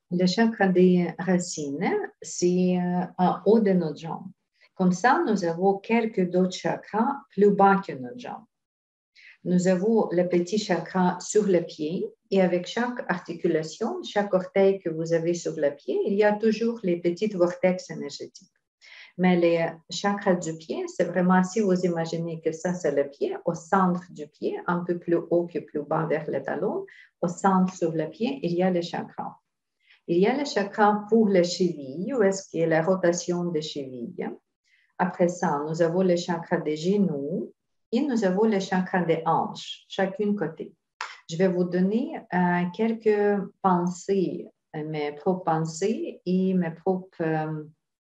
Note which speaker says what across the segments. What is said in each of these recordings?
Speaker 1: Le chakra des racines, c'est en haut de notre jambe. Comme ça, nous avons quelques d'autres chakras plus bas que notre jambe. Nous avons le petit chakra sur le pied et avec chaque articulation, chaque orteil que vous avez sur le pied, il y a toujours les petites vortex énergétiques. Mais les chakras du pied, c'est vraiment, si vous imaginez que ça, c'est le pied, au centre du pied, un peu plus haut que plus bas vers le talon, au centre sur le pied, il y a les chakras. Il y a le chakra pour les chevilles, où est-ce qu'il y a la rotation des chevilles. Après ça, nous avons le chakra des genoux et nous avons le chakra des hanches, chacune côté. Je vais vous donner quelques pensées, mes propres pensées et mes propres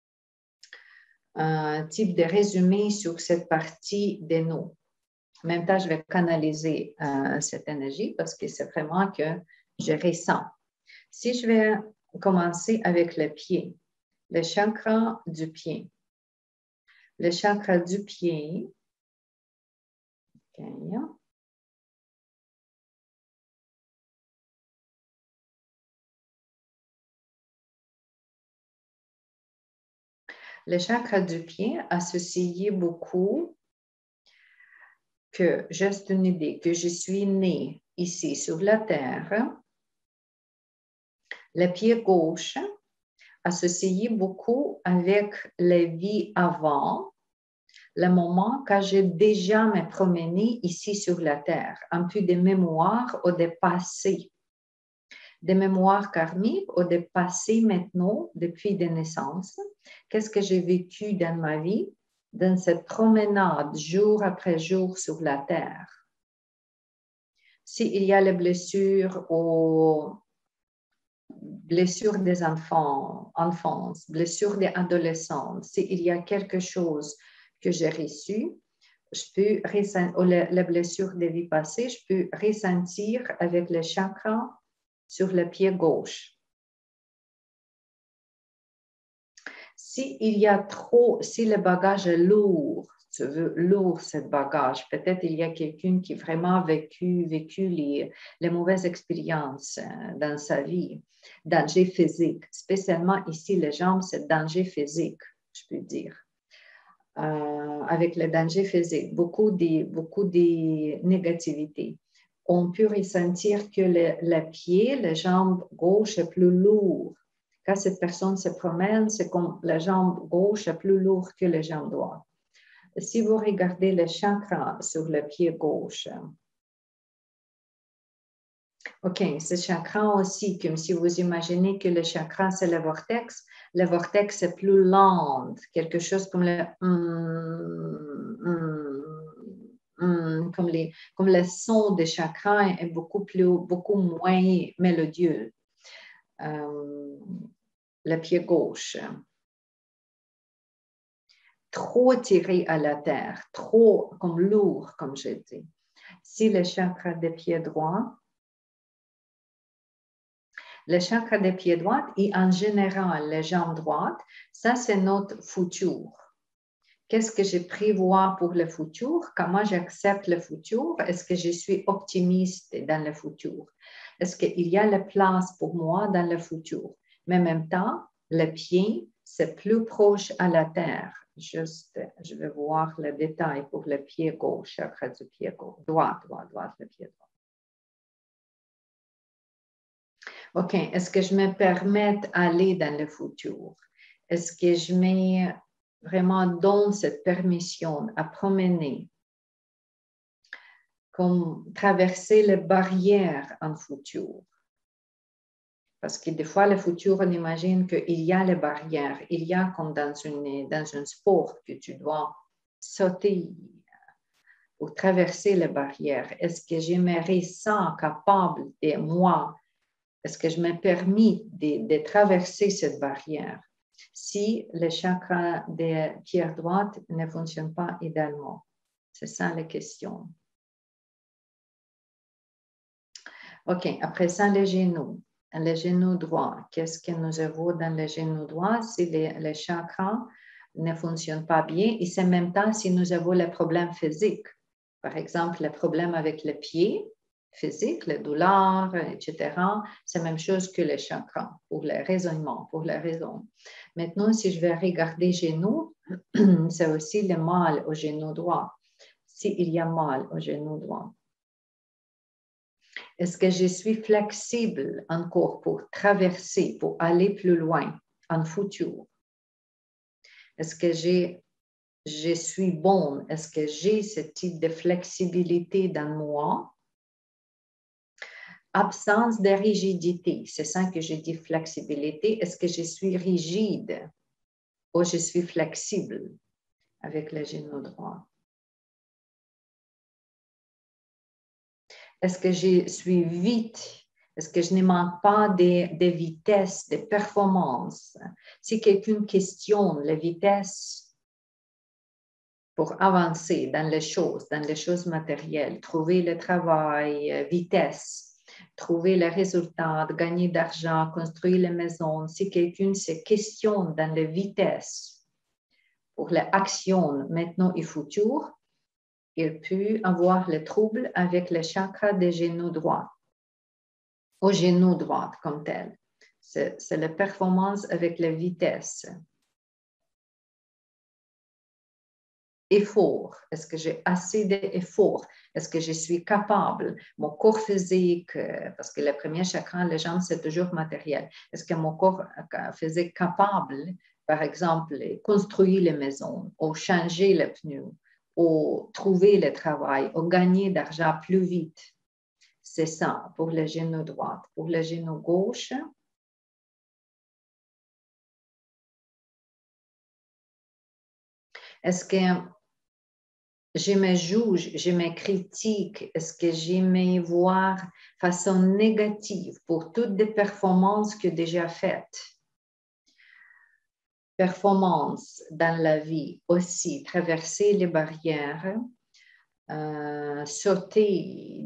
Speaker 1: types de résumés sur cette partie des nous. En même temps, je vais canaliser cette énergie parce que c'est vraiment que je ressens. Si je vais commencer avec le pied, le chakra du pied. Le chakra du pied, okay. Le chakra du pied associé beaucoup que, juste une idée, que je suis née ici sur la terre. Le pied gauche associé beaucoup avec les vies avant, le moment quand j'ai déjà me promené ici sur la terre, un peu de mémoire ou de passé, des mémoires karmiques ou de passé maintenant depuis des naissances. Qu'est-ce que j'ai vécu dans ma vie, dans cette promenade jour après jour sur la terre? S'il y a les blessures ou blessures des enfance, blessures des adolescents, s'il y a quelque chose que j'ai reçu, je peux ressentir, ou la blessure des vies passées, je peux ressentir avec le chakra sur le pied gauche. Si le bagage est lourd, tu veux lourd ce bagage, peut-être il y a quelqu'un qui a vraiment vécu les mauvaises expériences dans sa vie, danger physique, spécialement ici les jambes, c'est danger physique, je peux dire. Avec le danger physique, beaucoup de négativité. On peut ressentir que le pied, la jambe gauche est plus lourd. Quand cette personne se promène, c'est comme la jambe gauche est plus lourde que la jambe droite. Si vous regardez le chakra sur le pied gauche, OK, ce chakra aussi, comme si vous imaginez que le chakra, c'est le vortex est plus lent, quelque chose comme comme le son des chakras est beaucoup moins mélodieux. Le pied gauche. Trop tiré à la terre, trop comme lourd, comme j'ai dit. Si le chakra des pieds droits, le chakra des pieds droits et en général les jambes droites, ça c'est notre futur. Qu'est-ce que je prévois pour le futur? Comment j'accepte le futur? Est-ce que je suis optimiste dans le futur? Est-ce qu'il y a la place pour moi dans le futur? Mais en même temps, le pied, c'est plus proche à la terre. Juste, je vais voir le détail pour le pied gauche, chakra du pied gauche, droit, le pied droit. OK, est-ce que je me permets d'aller dans le futur? Est-ce que je me vraiment donne cette permission à promener, comme traverser les barrières en futur? Parce que des fois, le futur, on imagine qu'il y a les barrières. Il y a comme dans un sport que tu dois sauter ou traverser les barrières. Est-ce que je me ressens capable de moi? Est-ce que je me permets de traverser cette barrière? Si le chakra des pieds droits ne fonctionne pas idéalement. C'est ça la question. OK, après ça, les genoux. Le genou droit, qu'est-ce que nous avons dans le genou droit si le chakra ne fonctionne pas bien et c'est en même temps si nous avons le problème physique. Par exemple, le problème avec le pied physiques, les douleurs, etc. C'est la même chose que les chakras pour les raisonnements, pour les raisons. Maintenant, si je vais regarder genou, c'est aussi le mal au genou droit. S'il y a mal au genou droit. Est-ce que je suis flexible encore pour traverser, pour aller plus loin en futur? Est-ce que je suis bonne? Est-ce que j'ai ce type de flexibilité dans moi? Absence de rigidité, c'est ça que je dis flexibilité. Est-ce que je suis rigide ou je suis flexible avec le genou droit? Est-ce que je suis vite? Est-ce que je ne manque pas de vitesse, de performance? Si quelqu'un questionne la vitesse pour avancer dans les choses matérielles, trouver le travail, vitesse, trouver les résultats, gagner d'argent, construire les maisons, si quelqu'un se questionne dans la vitesse pour l'action maintenant et futur, il peut avoir le trouble avec le chakra des genoux droits, au genou droit comme tel. C'est la performance avec la vitesse. Effort. Est-ce que j'ai assez d'effort? Est-ce que je suis capable? Mon corps physique, parce que le premier chakra, les jambes, c'est toujours matériel. Est-ce que mon corps physique capable, par exemple, construire les maisons, ou changer les pneus, ou trouver le travail, ou gagner d'argent plus vite? C'est ça pour le genou droit. Pour le genou gauche, est-ce que je me juge, je me critique, est-ce que je me voir façon négative pour toutes les performances que j'ai déjà faites? Performances dans la vie aussi, traverser les barrières, sauter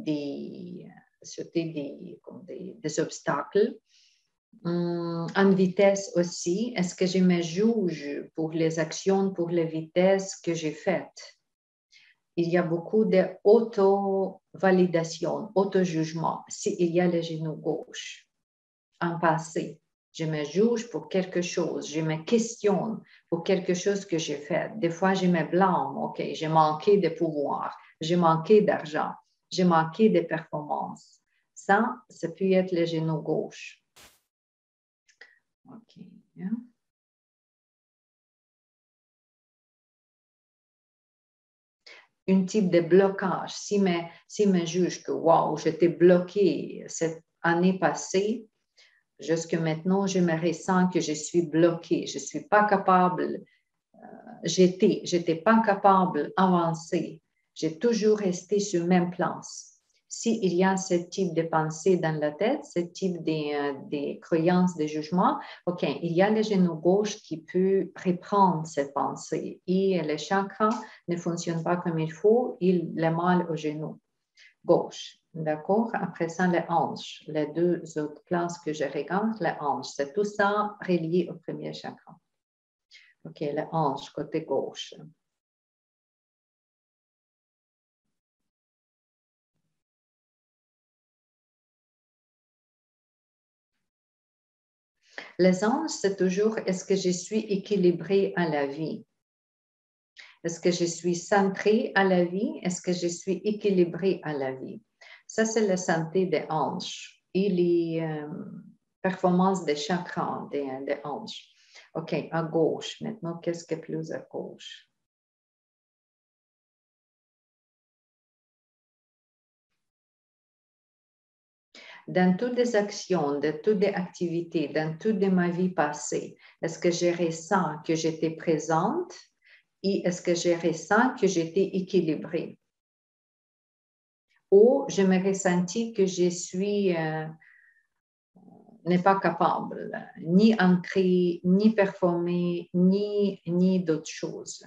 Speaker 1: des obstacles. En vitesse aussi, est-ce que je me juge pour les actions, pour les vitesses que j'ai faites? Il y a beaucoup d'auto-validation, auto-jugement. S'il y a le genou gauche, en passé, je me juge pour quelque chose, je me questionne pour quelque chose que j'ai fait. Des fois, je me blâme, OK, j'ai manqué de pouvoir, j'ai manqué d'argent, j'ai manqué de performance. Ça peut être le genou gauche. OK. Un type de blocage. Si me juge que, wow, j'étais bloqué cette année passée, jusque maintenant, je me ressens que je suis bloquée. Je ne suis pas capable, j'étais pas capable d'avancer. J'ai toujours resté sur le même plan. S'il y a ce type de pensée dans la tête, ce type de croyances, de jugement, OK, il y a le genou gauche qui peut reprendre cette pensée et le chakra ne fonctionne pas comme il faut, il a mal au genou gauche. D'accord? Après ça, les hanches. Les deux autres places que je regarde, les hanches. C'est tout ça relié au premier chakra. OK, les hanches, côté gauche. Les anges, c'est toujours est-ce que je suis équilibrée à la vie? Est-ce que je suis centrée à la vie? Est-ce que je suis équilibrée à la vie? Ça, c'est la santé des hanches et les performances des chakras des hanches. OK, à gauche. Maintenant, qu'est-ce que plus à gauche? Dans toutes les actions, dans toutes les activités, dans toute ma vie passée, est-ce que je ressens que j'étais présente et est-ce que je ressens que j'étais équilibrée? Ou je me ressentis que je suis n'est pas capable, ni ancrer, ni performer, ni d'autres choses.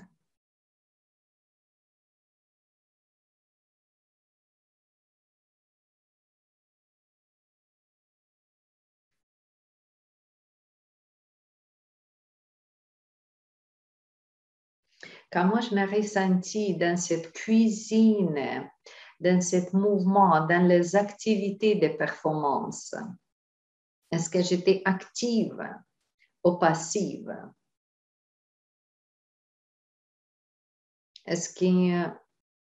Speaker 1: Quand moi je me ressentis dans cette cuisine dans ce mouvement, dans les activités de performance? Est-ce que j'étais active ou passive? Est-ce que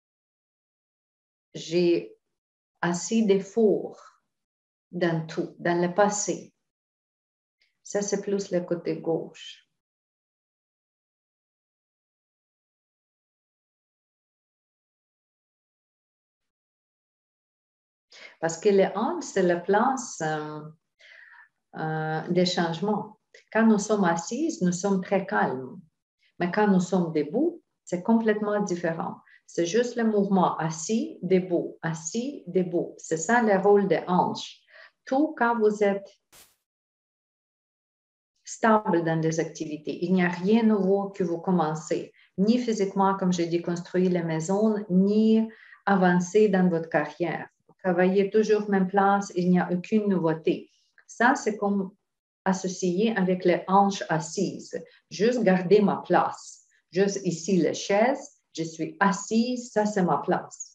Speaker 1: j'ai assez d'efforts dans tout, dans le passé? Ça, c'est plus le côté gauche. Parce que le hanche, c'est la place des changements. Quand nous sommes assises, nous sommes très calmes. Mais quand nous sommes debout, c'est complètement différent. C'est juste le mouvement assis, debout, assis, debout. C'est ça le rôle des hanches. Tout quand vous êtes stable dans des activités, il n'y a rien de nouveau que vous commencez, ni physiquement, comme j'ai dit, construire les maisons, ni avancer dans votre carrière. Vous travaillez toujours à la même place, il n'y a aucune nouveauté. Ça, c'est comme associé avec les hanches assises. Juste garder ma place. Juste ici, les chaises, je suis assise, ça, c'est ma place.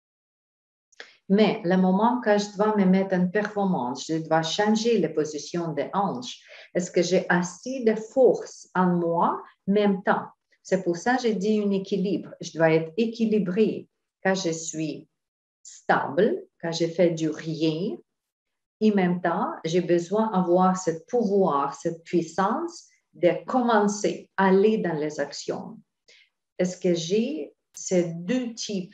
Speaker 1: Mais le moment que je dois me mettre en performance, je dois changer la position des hanches. Est-ce que j'ai assez de force en moi en même temps? C'est pour ça que j'ai dit un équilibre. Je dois être équilibrée quand je suis stable, quand je fais du rien. Et en même temps, j'ai besoin d'avoir ce pouvoir, cette puissance de commencer à aller dans les actions. Est-ce que j'ai ces deux types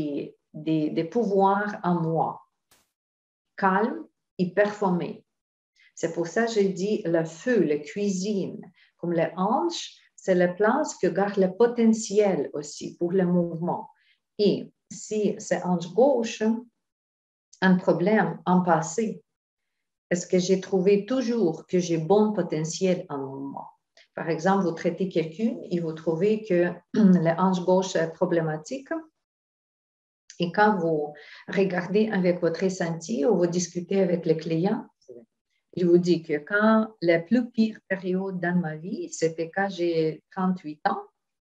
Speaker 1: de pouvoirs en moi, calme et performé? C'est pour ça que j'ai dit le feu, la cuisine, comme les hanches, c'est la place que garde le potentiel aussi pour le mouvement. Et si c'est hanche gauche, un problème en passé, est-ce que j'ai trouvé toujours que j'ai bon potentiel en moi? Par exemple, vous traitez quelqu'un et vous trouvez que la hanche gauche est problématique. Et quand vous regardez avec votre ressenti ou vous discutez avec le client, il vous dit que quand la plus pire période dans ma vie, c'était quand j'ai 38 ans.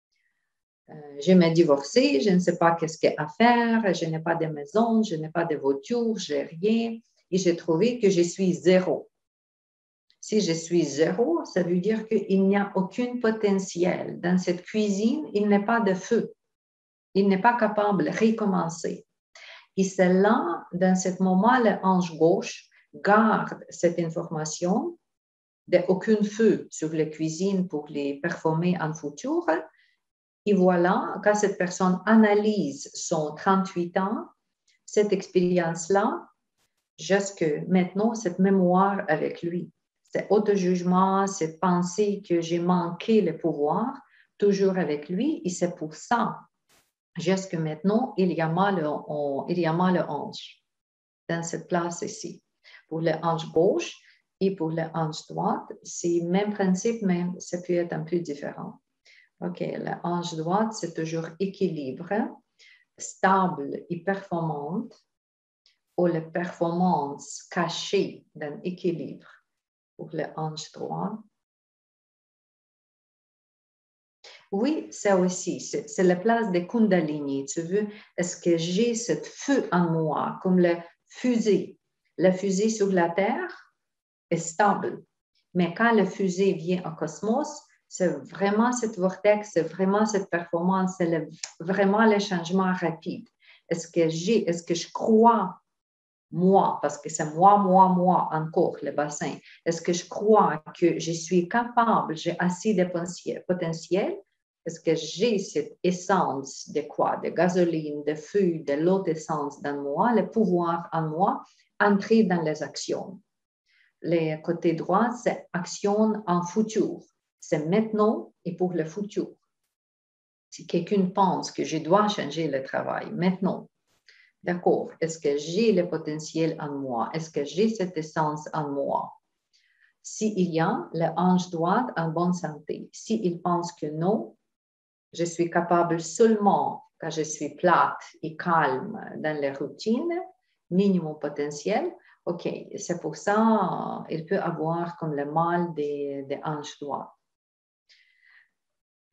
Speaker 1: Je m'ai divorcée, je ne sais pas qu'est-ce qu'il y a à faire, je n'ai pas de maison, je n'ai pas de voiture, je n'ai rien. Et j'ai trouvé que je suis zéro. Si je suis zéro, ça veut dire qu'il n'y a aucun potentiel. Dans cette cuisine, il n'y a pas de feu. Il n'est pas capable de recommencer. Et c'est là, dans ce moment, le hanche gauche garde cette information d'aucun feu sur la cuisine pour les performer en futur. Et voilà, quand cette personne analyse son 38 ans, cette expérience-là, jusque maintenant, cette mémoire avec lui. C'est auto-jugement, cette pensée que j'ai manqué le pouvoir, toujours avec lui, et c'est pour ça, jusque maintenant, il y a mal le hanche dans cette place ici. Pour le hanche gauche et pour le hanche droite, c'est le même principe, mais ça peut être un peu différent. OK, la hanche droite, c'est toujours équilibre, stable et performante, ou la performance cachée d'un équilibre pour la hanche droite. Oui, ça aussi, c'est la place des Kundalini. Tu veux, est-ce que j'ai ce feu en moi, comme la fusée? La fusée sur la Terre est stable, mais quand la fusée vient au cosmos, c'est vraiment cette vortex, c'est vraiment cette performance, c'est vraiment le changement rapide. Est-ce que je crois, moi, parce que c'est moi, encore, le bassin, est-ce que je crois que je suis capable, j'ai assez de potentiel? Est-ce que j'ai cette essence de quoi? De gasoline, de feu, de l'autre essence dans moi, le pouvoir en moi, entrer dans les actions? Le côté droit, c'est action en futur. C'est maintenant et pour le futur. Si quelqu'un pense que je dois changer le travail maintenant, d'accord, est-ce que j'ai le potentiel en moi? Est-ce que j'ai cette essence en moi? S'il y a le hanche droite en bonne santé, s'il pense que non, je suis capable seulement quand je suis plate et calme dans les routines, minimum potentiel, OK, c'est pour ça qu'il peut avoir comme le mal des hanches droites.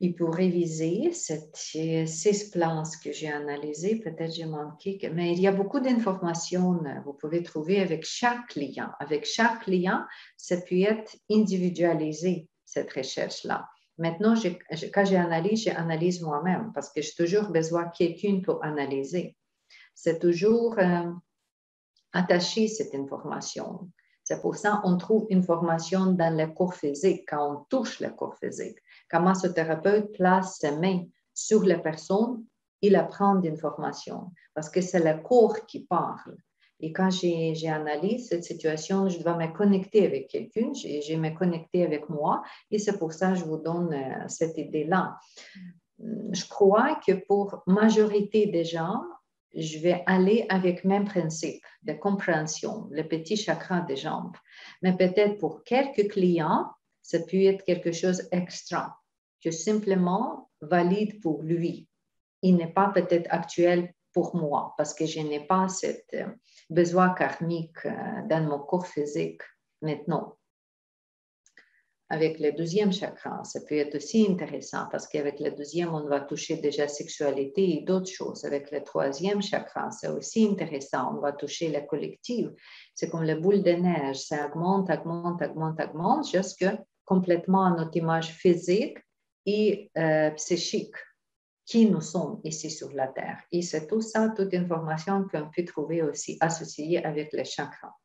Speaker 1: Et pour réviser, ces 6 plans que j'ai analysés, peut-être j'ai manqué, mais il y a beaucoup d'informations que vous pouvez trouver avec chaque client. Avec chaque client, ça peut être individualisé, cette recherche-là. Maintenant, quand j'analyse moi-même parce que j'ai toujours besoin de quelqu'un pour analyser. C'est toujours attaché cette information. C'est pour ça qu'on trouve une formation dans le corps physique, quand on touche le corps physique. Quand le massothérapeute place ses mains sur la personne, il apprend d'informations parce que c'est le corps qui parle. Et quand j'ai analysé cette situation, je dois me connecter avec quelqu'un, j'ai me connecter avec moi et c'est pour ça que je vous donne cette idée-là. Je crois que pour la majorité des gens, je vais aller avec le même principe de compréhension, le petit chakra des jambes. Mais peut-être pour quelques clients, ça peut être quelque chose d'extra, que simplement valide pour lui. Il n'est pas peut-être actuel pour moi parce que je n'ai pas ce besoin karmique dans mon corps physique maintenant. Avec le 12e chakra, ça peut être aussi intéressant parce qu'avec le 12e, on va toucher déjà la sexualité et d'autres choses. Avec le 3e chakra, c'est aussi intéressant. On va toucher le collectif. C'est comme la boule de neige. Ça augmente, augmente, augmente, augmente jusqu'à complètement notre image physique et psychique qui nous sommes ici sur la Terre. Et c'est tout ça, toute information qu'on peut trouver aussi associée avec les chakras.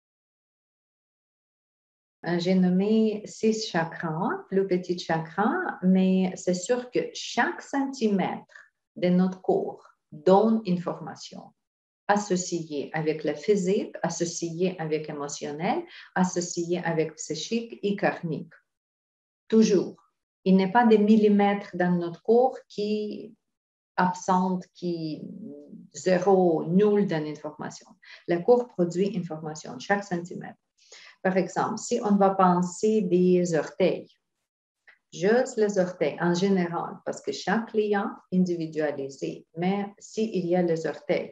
Speaker 1: J'ai nommé 6 chakras, plus petits chakras, mais c'est sûr que chaque centimètre de notre corps donne une information associée avec le physique, associée avec l'émotionnel, associée avec le psychique et karmique. Toujours. Il n'y a pas de millimètres dans notre corps qui absente, qui zéro, nul dans l'information. Le corps produit information, chaque centimètre. Par exemple, si on va penser des orteils, juste les orteils en général, parce que chaque client est individualisé, mais s'il y a les orteils,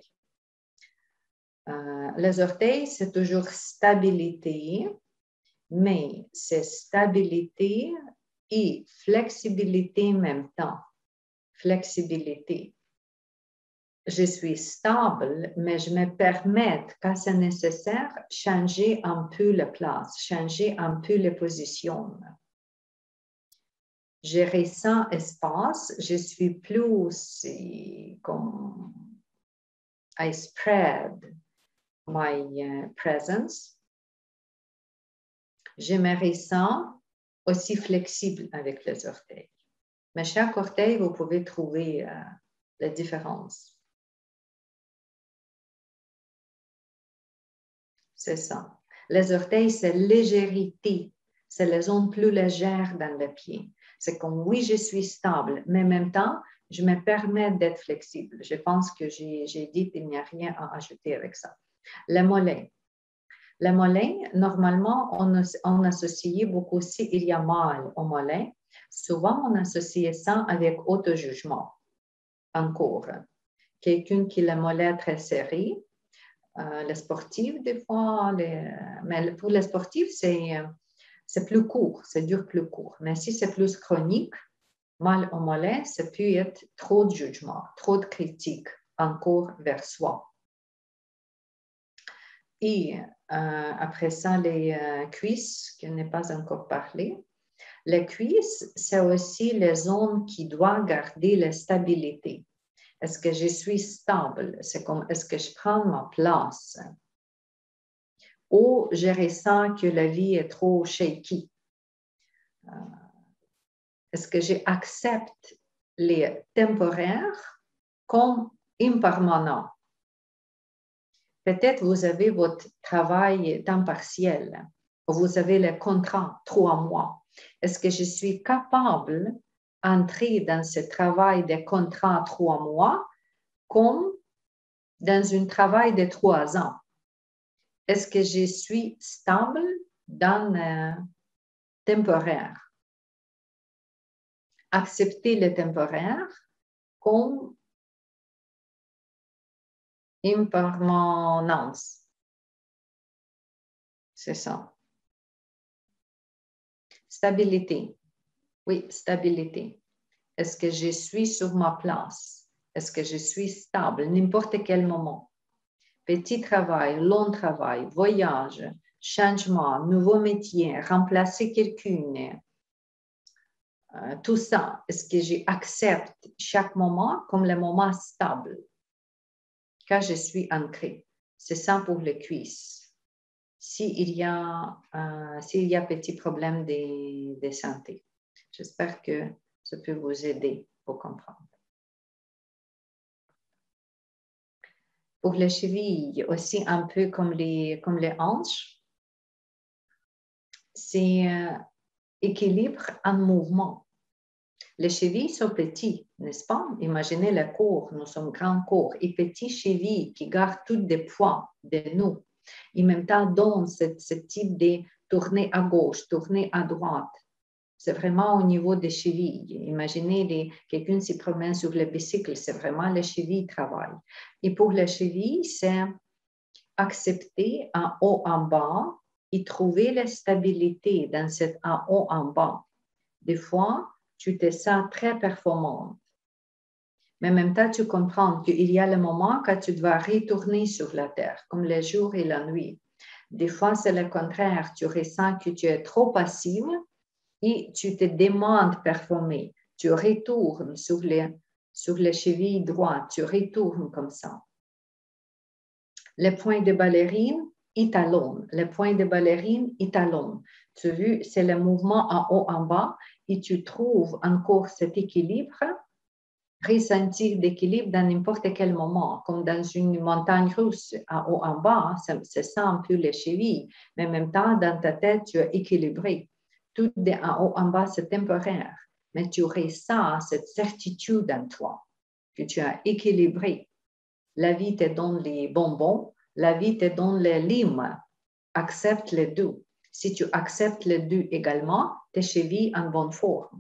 Speaker 1: c'est toujours stabilité, mais c'est stabilité et flexibilité en même temps. Flexibilité. Je suis stable, mais je me permets, quand c'est nécessaire, changer un peu la place, changer un peu les positions. Je ressens espace, je suis plus comme I spread my presence. Je me ressens aussi flexible avec les orteils. Mais chaque orteil, vous pouvez trouver la différence. C'est ça. Les orteils, c'est légèreté. C'est la zone plus légère dans le pied. C'est comme, oui, je suis stable, mais en même temps, je me permets d'être flexible. Je pense que j'ai dit qu'il n'y a rien à ajouter avec ça. Le mollet. Le mollet, normalement, on associe beaucoup, s'il y a mal au mollet, souvent on associe ça avec auto-jugement. Encore. Quelqu'un qui a le mollet très serré, les sportifs, des fois, mais pour les sportifs, c'est plus court, ça dure plus court. Mais si c'est plus chronique, mal au mollet, ça peut être trop de jugement, trop de critique encore vers soi. Et après ça, les cuisses, qui n'est pas encore parlé. Les cuisses, c'est aussi les zones qui doivent garder la stabilité. Est-ce que je suis stable? C'est comme, est-ce que je prends ma place? Ou je ressens que la vie est trop shaky? Est-ce que j'accepte les temporaires comme impermanents? Peut-être vous avez votre travail temps partiel, vous avez le contrat 3 mois. Est-ce que je suis capable d'entrer dans ce travail de contrat 3 mois comme dans un travail de 3 ans? Est-ce que je suis stable dans le temporaire? Accepter le temporaire comme impermanence. C'est ça. Stabilité. Oui, stabilité. Est-ce que je suis sur ma place? Est-ce que je suis stable? N'importe quel moment. Petit travail, long travail, voyage, changement, nouveau métier, remplacer quelqu'un, tout ça, est-ce que j'accepte chaque moment comme le moment stable? Quand je suis ancrée. C'est ça pour les cuisses. S'il y a petit problème de santé. J'espère que ça peut vous aider pour comprendre. Pour les chevilles, aussi un peu comme les hanches, c'est équilibre en mouvement. Les chevilles sont petits, n'est-ce pas? Imaginez le corps, nous sommes grands corps, et petits chevilles qui gardent tout des poids de nous. Et en même temps, donnent ce type de tourner à gauche, tourner à droite. C'est vraiment au niveau des chevilles. Imaginez quelqu'un qui se promène sur le bicycle, c'est vraiment les chevilles qui travaillent. Et pour les chevilles, c'est accepter en haut, en bas et trouver la stabilité dans cet en haut, en bas. Des fois, tu te sens très performante. Mais en même temps, tu comprends qu'il y a le moment quand tu dois retourner sur la terre, comme le jour et la nuit. Des fois, c'est le contraire. Tu ressens que tu es trop passive et tu te demandes de performer. Tu retournes sur les chevilles droites. Tu retournes comme ça. Les points de ballerine, ils talonnent. Les points de ballerine, ils talonnent. Tu as vu, c'est le mouvement en haut, en bas, et tu trouves encore cet équilibre, ressentir d'équilibre dans n'importe quel moment, comme dans une montagne russe, en haut, en bas, c'est ça un peu les chevilles, mais en même temps, dans ta tête, tu es équilibré. Tout de en haut, en bas, c'est temporaire, mais tu ressens cette certitude en toi, que tu es équilibré. La vie te donne les bonbons, la vie te donne les limes. Accepte les deux. Si tu acceptes les deux également, tes chevilles en bonne forme.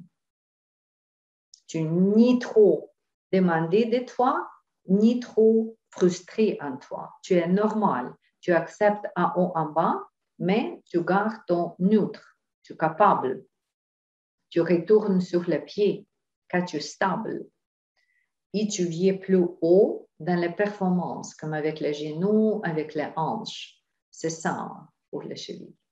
Speaker 1: Tu n'es ni trop demandé de toi, ni trop frustré en toi. Tu es normal. Tu acceptes en haut, en bas, mais tu gardes ton neutre. Tu es capable. Tu retournes sur les pieds quand tu es stable. Et tu viens plus haut dans les performances, comme avec les genoux, avec les hanches. C'est ça pour les chevilles.